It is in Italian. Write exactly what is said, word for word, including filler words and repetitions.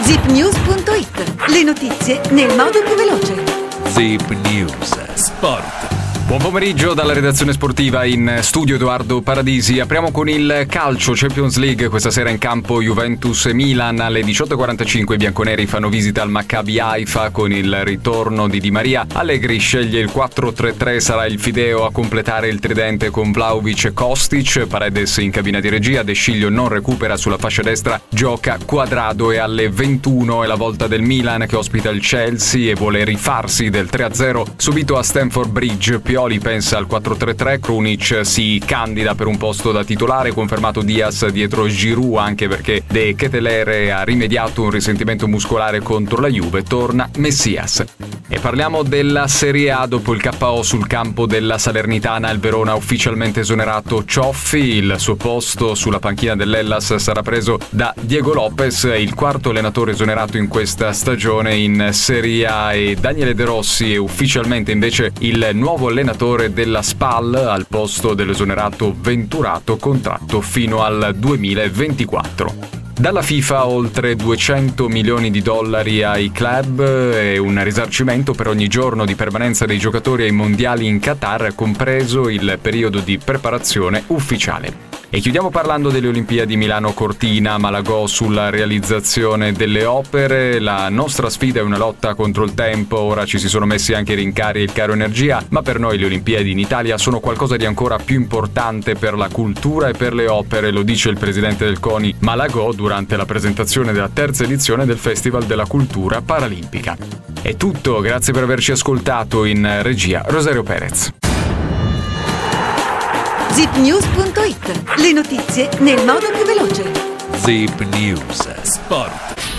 zip news punto it. Le notizie nel modo più veloce. Zip News Sport. Buon pomeriggio dalla redazione sportiva, in studio Edoardo Paradisi. Apriamo con il calcio, Champions League. Questa sera in campo Juventus e Milan. Alle diciotto e quarantacinque i bianconeri fanno visita al Maccabi Haifa con il ritorno di Di Maria. Allegri sceglie il quattro tre tre, sarà il Fideo a completare il tridente con Vlahovic e Kostic. Paredes in cabina di regia, De Sciglio non recupera, sulla fascia destra gioca Cuadrado. E alle ventuno è la volta del Milan che ospita il Chelsea e vuole rifarsi del tre a zero subito a Stamford Bridge. Pioli pensa al quattro tre tre, Krunic si candida per un posto da titolare, confermato Diaz dietro Giroud, anche perché De Ketelaere ha rimediato un risentimento muscolare contro la Juve, torna Messias. E parliamo della Serie A. Dopo il K O sul campo della Salernitana, il Verona ha ufficialmente esonerato Cioffi. Il suo posto sulla panchina dell'Hellas sarà preso da Diego Lopez, il quarto allenatore esonerato in questa stagione in Serie A, e Daniele De Rossi è ufficialmente invece il nuovo allenatore della Spal al posto dell'esonerato Venturato, contratto fino al duemilaventiquattro. Dalla FIFA oltre duecento milioni di dollari ai club e un risarcimento per ogni giorno di permanenza dei giocatori ai mondiali in Qatar, compreso il periodo di preparazione ufficiale. E chiudiamo parlando delle Olimpiadi Milano-Cortina. Malagò sulla realizzazione delle opere. La nostra sfida è una lotta contro il tempo, ora ci si sono messi anche i rincari e il caro energia, ma per noi le Olimpiadi in Italia sono qualcosa di ancora più importante per la cultura e per le opere, lo dice il presidente del CONI Malagò durante la presentazione della terza edizione del Festival della Cultura Paralimpica. È tutto, grazie per averci ascoltato. In regia Rosario Perez. zip news punto it. Le notizie nel modo più veloce. Zip News Sport.